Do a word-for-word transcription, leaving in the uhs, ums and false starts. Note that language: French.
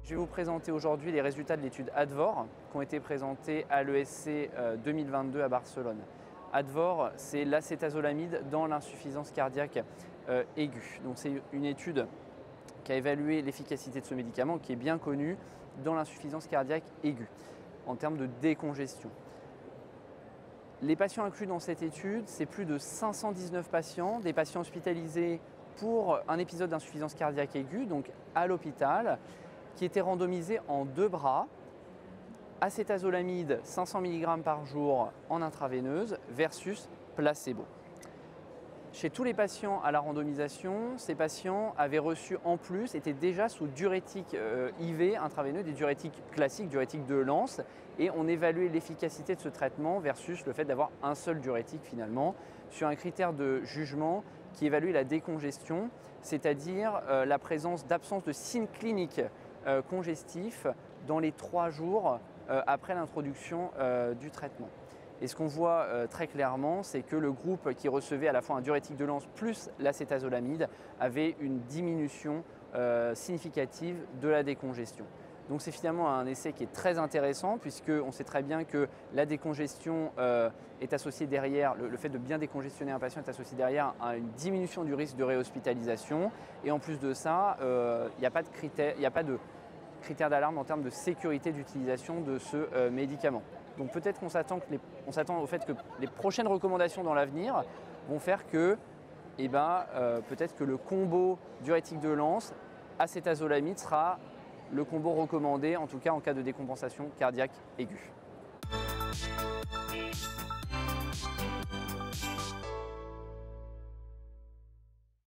Je vais vous présenter aujourd'hui les résultats de l'étude ADVOR qui ont été présentés à l'E S C deux mille vingt-deux à Barcelone. ADVOR, c'est l'acétazolamide dans l'insuffisance cardiaque euh, aiguë. Donc c'est une étude qui a évalué l'efficacité de ce médicament qui est bien connu dans l'insuffisance cardiaque aiguë en termes de décongestion. Les patients inclus dans cette étude, c'est plus de cinq cent dix-neuf patients, des patients hospitalisés pour un épisode d'insuffisance cardiaque aiguë, donc à l'hôpital, qui étaient randomisés en deux bras, acétazolamide cinq cents milligrammes par jour en intraveineuse versus placebo. Chez tous les patients à la randomisation, ces patients avaient reçu en plus, étaient déjà sous diurétique euh, I V intraveineux, des diurétiques classiques, diurétiques de Lens, et on évaluait l'efficacité de ce traitement versus le fait d'avoir un seul diurétique finalement, sur un critère de jugement qui évalue la décongestion, c'est-à-dire euh, la présence d'absence de signes cliniques euh, congestifs dans les trois jours euh, après l'introduction euh, du traitement. Et ce qu'on voit euh, très clairement, c'est que le groupe qui recevait à la fois un diurétique de Lens plus l'acétazolamide avait une diminution euh, significative de la décongestion. Donc c'est finalement un essai qui est très intéressant puisqu'on sait très bien que la décongestion euh, est associée derrière, le, le fait de bien décongestionner un patient est associé derrière à une diminution du risque de réhospitalisation. Et en plus de ça, euh, il n'y a pas de critères, il n'y a pas de critères d'alarme en termes de sécurité d'utilisation de ce euh, médicament. Donc peut-être qu'on s'attend au fait que les prochaines recommandations dans l'avenir vont faire que eh ben, euh, peut-être que le combo diurétique de Lens, acétazolamide sera le combo recommandé, en tout cas en cas de décompensation cardiaque aiguë.